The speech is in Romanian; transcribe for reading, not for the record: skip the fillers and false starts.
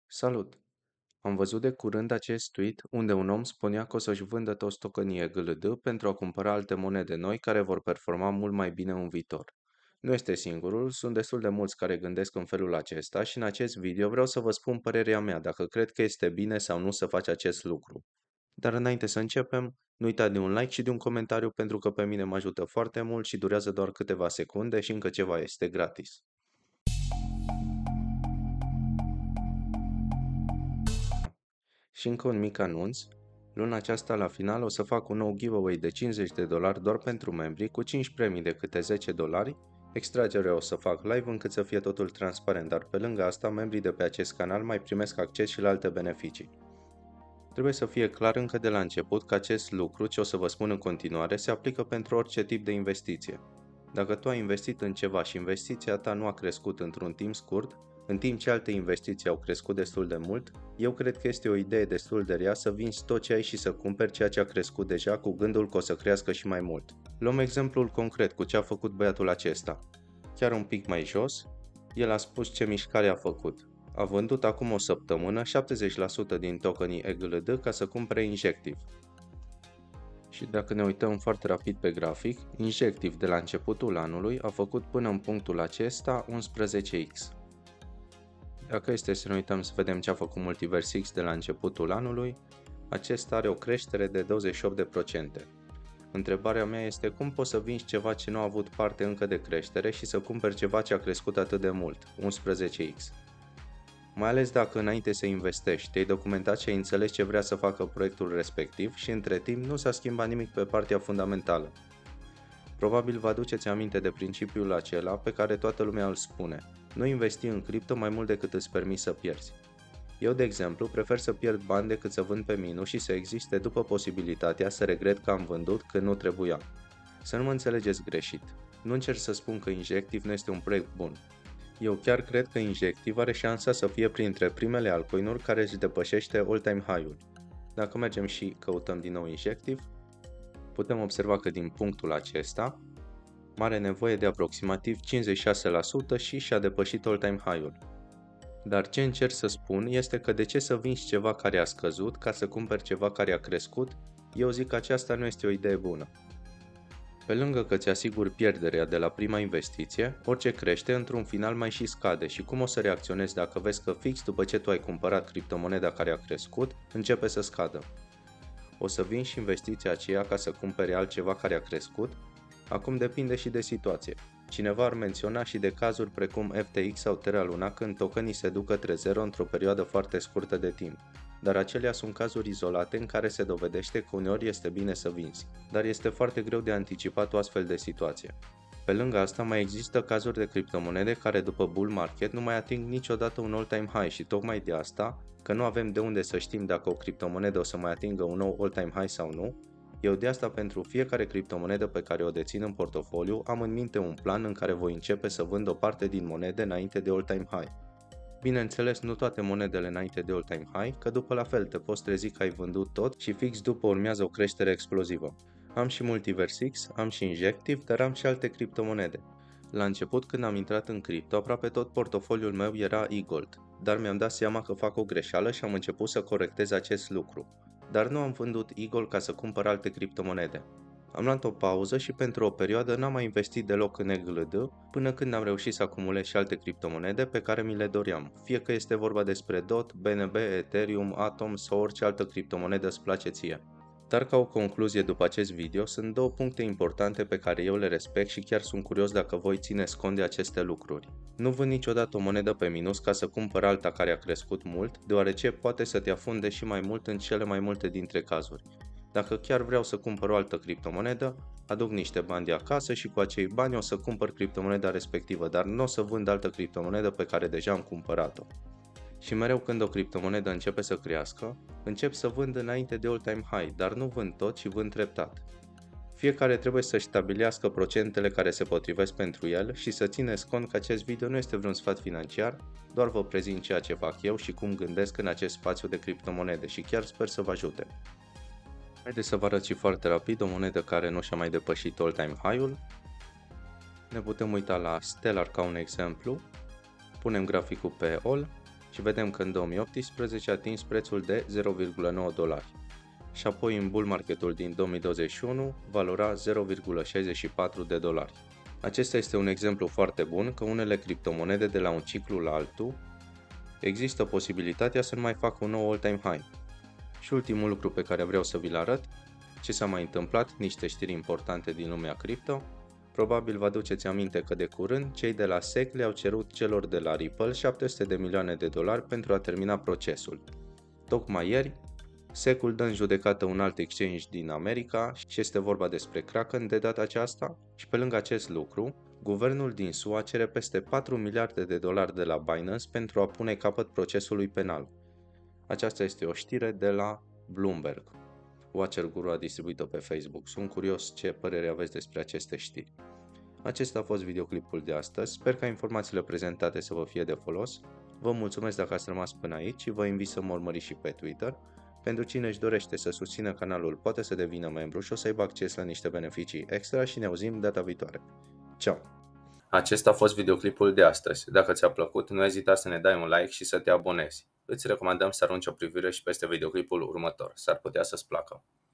Salut! Am văzut de curând acest tweet unde un om spunea că o să-și vândă toți tokenii EGLD pentru a cumpăra alte monede noi care vor performa mult mai bine în viitor. Nu este singurul, sunt destul de mulți care gândesc în felul acesta și în acest video vreau să vă spun părerea mea dacă cred că este bine sau nu să faci acest lucru. Dar înainte să începem, nu uita de un like și de un comentariu pentru că pe mine mă ajută foarte mult și durează doar câteva secunde și încă ceva este gratis. Și încă un mic anunț, luna aceasta la final o să fac un nou giveaway de $50 doar pentru membri cu 5 premii de câte $10. Extragerea o să fac live încât să fie totul transparent, dar pe lângă asta membrii de pe acest canal mai primesc acces și la alte beneficii. Trebuie să fie clar încă de la început că acest lucru, ce o să vă spun în continuare, se aplică pentru orice tip de investiție. Dacă tu ai investit în ceva și investiția ta nu a crescut într-un timp scurt, în timp ce alte investiții au crescut destul de mult, eu cred că este o idee destul de rea să vinzi tot ce ai și să cumperi ceea ce a crescut deja cu gândul că o să crească și mai mult. Luăm exemplul concret cu ce a făcut băiatul acesta. Chiar un pic mai jos, el a spus ce mișcare a făcut. A vândut acum o săptămână 70% din tokenii EGLD ca să cumpere Injective. Și dacă ne uităm foarte rapid pe grafic, Injective de la începutul anului a făcut până în punctul acesta 11x. Dacă este să ne uităm să vedem ce a făcut Multiverse X de la începutul anului, acesta are o creștere de 28%. Întrebarea mea este cum poți să vinzi ceva ce nu a avut parte încă de creștere și să cumperi ceva ce a crescut atât de mult, 11x. Mai ales dacă înainte să investești, te-ai documentat și ai înțeles ce vrea să facă proiectul respectiv și între timp nu s-a schimbat nimic pe partea fundamentală. Probabil vă aduceți aminte de principiul acela pe care toată lumea îl spune. Nu investi în cripto mai mult decât îți permiți să pierzi. Eu, de exemplu, prefer să pierd bani decât să vând pe minus și să existe după posibilitatea să regret că am vândut când nu trebuia. Să nu mă înțelegeți greșit. Nu încerc să spun că Injective nu este un proiect bun. Eu chiar cred că Injective are șansa să fie printre primele altcoin-uri care își depășește all-time high-ul. Dacă mergem și căutăm din nou Injective, putem observa că din punctul acesta are nevoie de aproximativ 56% și și-a depășit all-time high-ul. Dar ce încerc să spun este că de ce să vinzi ceva care a scăzut ca să cumperi ceva care a crescut, eu zic că aceasta nu este o idee bună. Pe lângă că îți asiguri pierderea de la prima investiție, orice crește într-un final mai și scade și cum o să reacționezi dacă vezi că fix după ce tu ai cumpărat criptomoneda care a crescut, începe să scadă. O să vinzi și investiția aceea ca să cumpere altceva care a crescut? Acum depinde și de situație. Cineva ar menționa și de cazuri precum FTX sau Terra Luna când tokenii se duc către zero într-o perioadă foarte scurtă de timp. Dar acelea sunt cazuri izolate în care se dovedește că uneori este bine să vinzi, dar este foarte greu de anticipat o astfel de situație. Pe lângă asta mai există cazuri de criptomonede care după bull market nu mai ating niciodată un all-time high și tocmai de asta, că nu avem de unde să știm dacă o criptomonedă o să mai atingă un nou all-time high sau nu, eu de asta pentru fiecare criptomonedă pe care o dețin în portofoliu am în minte un plan în care voi începe să vând o parte din monede înainte de all-time high. Bineînțeles, nu toate monedele înainte de all-time high, că după la fel te poți trezi că ai vândut tot și fix după urmează o creștere explozivă. Am și Multiverse X, am și Injective, dar am și alte criptomonede. La început, când am intrat în cripto, aproape tot portofoliul meu era e-gold, dar mi-am dat seama că fac o greșeală și am început să corectez acest lucru. Dar nu am vândut e-gold ca să cumpăr alte criptomonede. Am luat o pauză și pentru o perioadă n-am mai investit deloc în EGLD până când am reușit să acumulez și alte criptomonede pe care mi le doream, fie că este vorba despre DOT, BNB, Ethereum, Atom sau orice altă criptomonedă îți place ție. Dar ca o concluzie după acest video, sunt două puncte importante pe care eu le respect și chiar sunt curios dacă voi țineți cont de aceste lucruri. Nu vând niciodată o monedă pe minus ca să cumpăr alta care a crescut mult, deoarece poate să te afunde și mai mult în cele mai multe dintre cazuri. Dacă chiar vreau să cumpăr o altă criptomonedă, aduc niște bani de acasă și cu acei bani o să cumpăr criptomoneda respectivă, dar nu o să vând altă criptomonedă pe care deja am cumpărat-o. Și mereu când o criptomonedă începe să crească, încep să vând înainte de all-time high, dar nu vând tot, ci vând treptat. Fiecare trebuie să-și stabilească procentele care se potrivesc pentru el și să țineți cont că acest video nu este vreun sfat financiar, doar vă prezint ceea ce fac eu și cum gândesc în acest spațiu de criptomonede și chiar sper să vă ajute. Haideți să vă arăt și foarte rapid o monedă care nu și-a mai depășit all-time high-ul. Ne putem uita la Stellar ca un exemplu. Punem graficul pe All și vedem că în 2018 a atins prețul de 0,9 dolari și apoi în bull marketul din 2021 valora 0,64 de dolari. Acesta este un exemplu foarte bun că unele criptomonede de la un ciclu la altul există posibilitatea să nu mai facă un nou all-time high. Și ultimul lucru pe care vreau să vi-l arăt, ce s-a mai întâmplat, niște știri importante din lumea cripto. Probabil vă aduceți aminte că de curând cei de la SEC le-au cerut celor de la Ripple 700 de milioane de dolari pentru a termina procesul. Tocmai ieri, SEC-ul dă în judecată un alt exchange din America și este vorba despre Kraken de data aceasta și pe lângă acest lucru, guvernul din SUA cere peste 4 miliarde de dolari de la Binance pentru a pune capăt procesului penal. Aceasta este o știre de la Bloomberg. Watcher Guru a distribuit-o pe Facebook. Sunt curios ce părere aveți despre aceste știri. Acesta a fost videoclipul de astăzi. Sper ca informațiile prezentate să vă fie de folos. Vă mulțumesc dacă ați rămas până aici și vă invit să mă urmăriți și pe Twitter. Pentru cine își dorește să susțină canalul, poate să devină membru și o să aibă acces la niște beneficii extra și ne auzim data viitoare. Ciao! Acesta a fost videoclipul de astăzi. Dacă ți-a plăcut, nu ezita să ne dai un like și să te abonezi. Îți recomandăm să arunci o privire și peste videoclipul următor. S-ar putea să-ți placă.